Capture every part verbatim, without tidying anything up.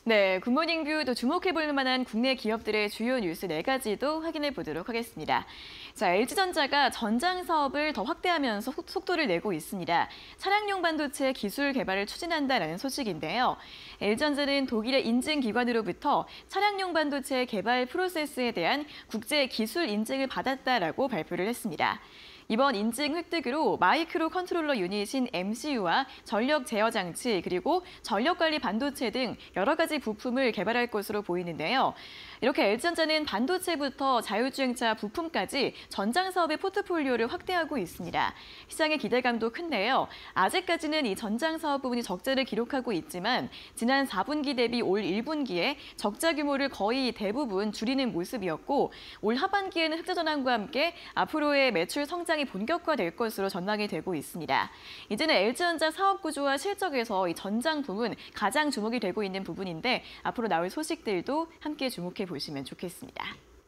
네, 굿모닝 뷰도 주목해볼 만한 국내 기업들의 주요 뉴스 네 가지도 확인해 보도록 하겠습니다. 자, 엘지전자가 전장 사업을 더 확대하면서 속도를 내고 있습니다. 차량용 반도체 기술 개발을 추진한다라는 소식인데요. 엘지전자는 독일의 인증기관으로부터 차량용 반도체 개발 프로세스에 대한 국제 기술 인증을 받았다라고 발표를 했습니다. 이번 인증 획득으로 마이크로 컨트롤러 유닛인 엠씨유와 전력 제어 장치 그리고 전력 관리 반도체 등 여러 가지 부품을 개발할 것으로 보이는데요. 이렇게 엘지전자는 반도체부터 자율주행차 부품까지 전장 사업의 포트폴리오를 확대하고 있습니다. 시장의 기대감도 큰데요. 아직까지는 이 전장 사업 부분이 적자를 기록하고 있지만 지난 사 분기 대비 올 일 분기에 적자 규모를 거의 대부분 줄이는 모습이었고 올 하반기에는 흑자 전환과 함께 앞으로의 매출 성장이 본격화될 것으로 전망이 되고 있습니다. 이제는 엘지전자 사업 구조와 실적에서 이 전장 부문 가장 주목이 되고 있는 부분인데 앞으로 나올 소식들도 함께 주목해 보시면 좋겠습니다.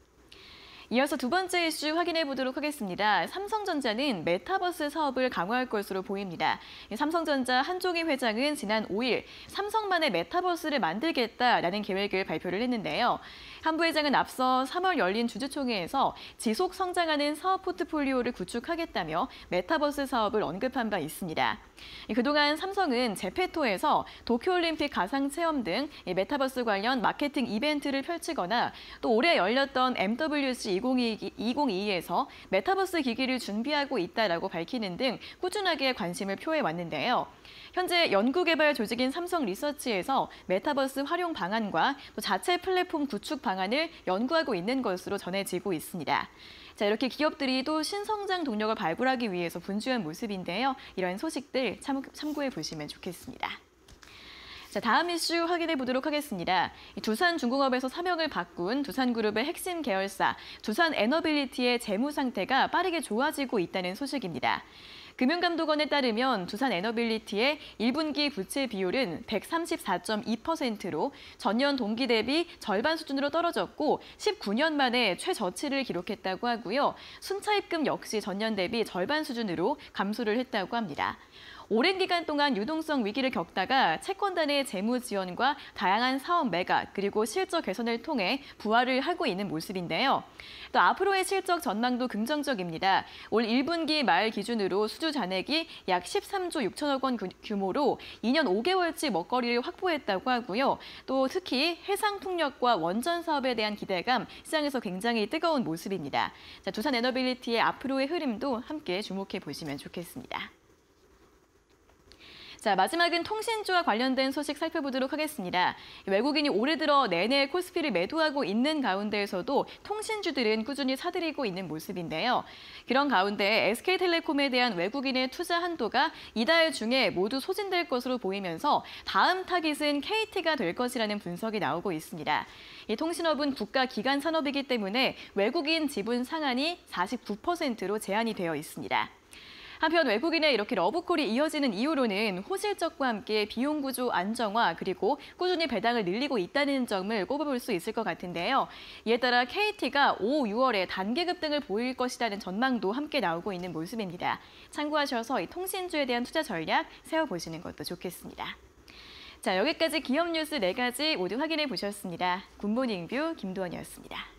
이어서 두 번째 이슈 확인해 보도록 하겠습니다. 삼성전자는 메타버스 사업을 강화할 것으로 보입니다. 삼성전자 한종희 회장은 지난 오 일 삼성만의 메타버스를 만들겠다라는 계획을 발표를 했는데요. 한 부회장은 앞서 삼월 열린 주주총회에서 지속 성장하는 사업 포트폴리오를 구축하겠다며 메타버스 사업을 언급한 바 있습니다. 그동안 삼성은 제페토에서 도쿄올림픽 가상체험 등 메타버스 관련 마케팅 이벤트를 펼치거나 또 올해 열렸던 엠더블유씨 이천이십이에서 메타버스 기기를 준비하고 있다라고 밝히는 등 꾸준하게 관심을 표해왔는데요. 현재 연구개발 조직인 삼성 리서치에서 메타버스 활용 방안과 또 자체 플랫폼 구축 방안을 연구하고 있는 것으로 전해지고 있습니다. 자, 이렇게 기업들이 또 신성장 동력을 발굴하기 위해서 분주한 모습인데요. 이런 소식들 참, 참고해 보시면 좋겠습니다. 자, 다음 이슈 확인해 보도록 하겠습니다. 두산중공업에서 사명을 바꾼 두산그룹의 핵심 계열사 두산에너빌리티의 재무 상태가 빠르게 좋아지고 있다는 소식입니다. 금융감독원에 따르면 두산에너빌리티의 일 분기 부채 비율은 백삼십사 점 이 퍼센트로 전년 동기 대비 절반 수준으로 떨어졌고 십구 년 만에 최저치를 기록했다고 하고요. 순차입금 역시 전년 대비 절반 수준으로 감소를 했다고 합니다. 오랜 기간 동안 유동성 위기를 겪다가 채권단의 재무 지원과 다양한 사업 매각 그리고 실적 개선을 통해 부활을 하고 있는 모습인데요. 또 앞으로의 실적 전망도 긍정적입니다. 올 일 분기 말 기준으로 수주 잔액이 약 십삼조 육천억 원 규모로 이 년 오 개월치 먹거리를 확보했다고 하고요. 또 특히 해상풍력과 원전 사업에 대한 기대감 시장에서 굉장히 뜨거운 모습입니다. 자, 두산에너빌리티의 앞으로의 흐름도 함께 주목해 보시면 좋겠습니다. 자, 마지막은 통신주와 관련된 소식 살펴보도록 하겠습니다. 외국인이 올해 들어 내내 코스피를 매도하고 있는 가운데에서도 통신주들은 꾸준히 사들이고 있는 모습인데요. 그런 가운데 에스케이텔레콤에 대한 외국인의 투자 한도가 이달 중에 모두 소진될 것으로 보이면서 다음 타깃은 케이티가 될 것이라는 분석이 나오고 있습니다. 이 통신업은 국가 기간 산업이기 때문에 외국인 지분 상한이 사십구 퍼센트로 제한이 되어 있습니다. 한편 외국인의 이렇게 러브콜이 이어지는 이유로는 호실적과 함께 비용 구조 안정화 그리고 꾸준히 배당을 늘리고 있다는 점을 꼽아볼 수 있을 것 같은데요. 이에 따라 케이티가 오, 유월에 단계 급등을 보일 것이라는 전망도 함께 나오고 있는 모습입니다. 참고하셔서 이 통신주에 대한 투자 전략 세워보시는 것도 좋겠습니다. 자, 여기까지 기업 뉴스 네 가지 모두 확인해 보셨습니다. 굿모닝 뷰 김도원이었습니다.